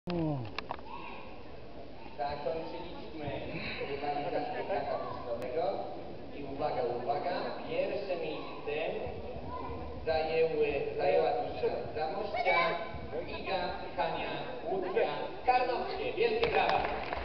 Zakończyliśmy rywalizację kapustowego i uwaga, pierwsze miejsce zajęła drużyna z Zamościa, Iga, Hania, Łódzka, Karnowskie. Wielkie brawa!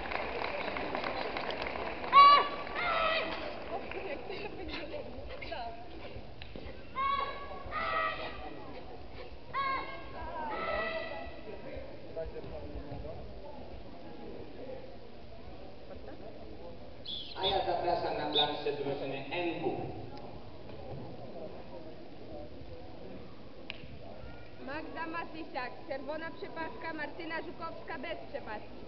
A ja zapraszam na planszę drużyny NW. Magda Matysiak, czerwona przepaska, Martyna Żukowska bez przepaski.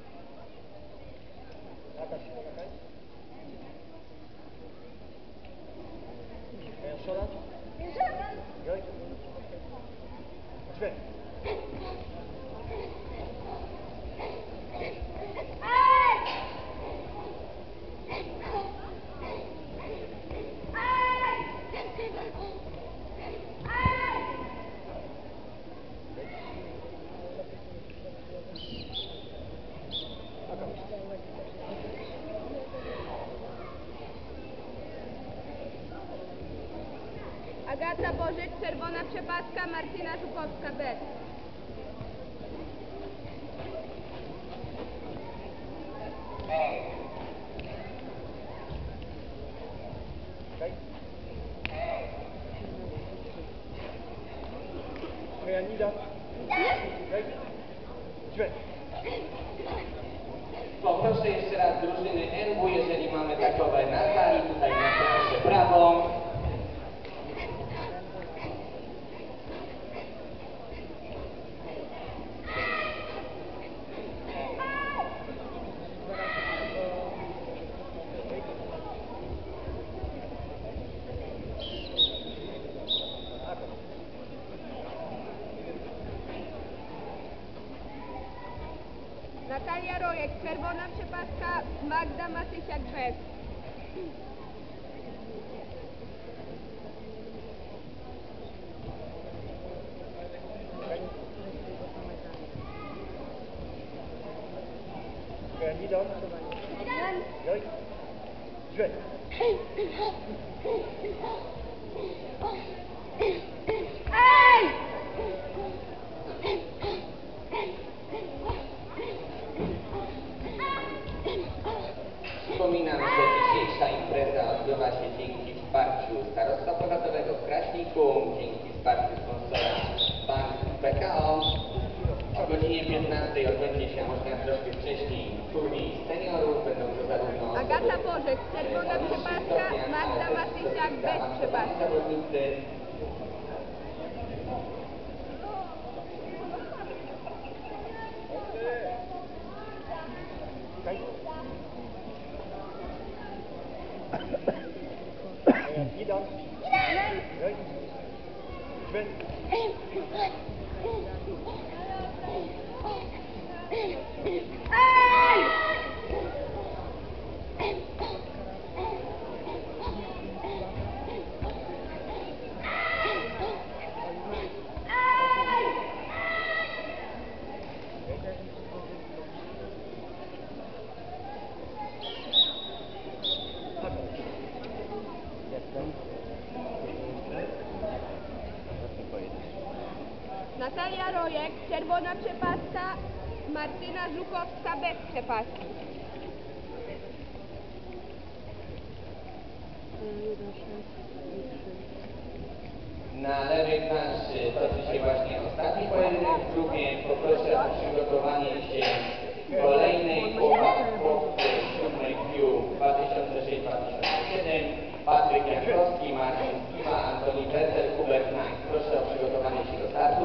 Agata Bożek, czerwona przepaska, Martyna Żukowska bez. Poproszę jeszcze raz drużyny NW, jeżeli mamy takowe na sali, tutaj na planszę prawą. Natalia Rojek, czerwona przepaska, Magda Matysiak bez. Przypominam, że dzisiejsza impreza odbywa się dzięki wsparciu Starostwa Powiatowego w Kraśniku, dzięki wsparciu sponsora banku PKO. O godzinie 15 odbędzie się, można troszkę wcześniej, turniej seniorów. Będą to zarówno Agata Bożek, czerwona przepaska, Magda Matysiak bez przepaski. zawodnicy. Natalia Rojek, czerwona przepaska, Martyna Żukowska bez przepaski. Na lewej planszy toczy się właśnie ostatni pojedynek w grupie. Poproszę o przygotowanie się kolejnej chłopcy 7 Q 2006-2007. Patryk Jankowski, Marcin Skiwa, Antoni Peter, Hubert Nań. Proszę o przygotowanie się do startu.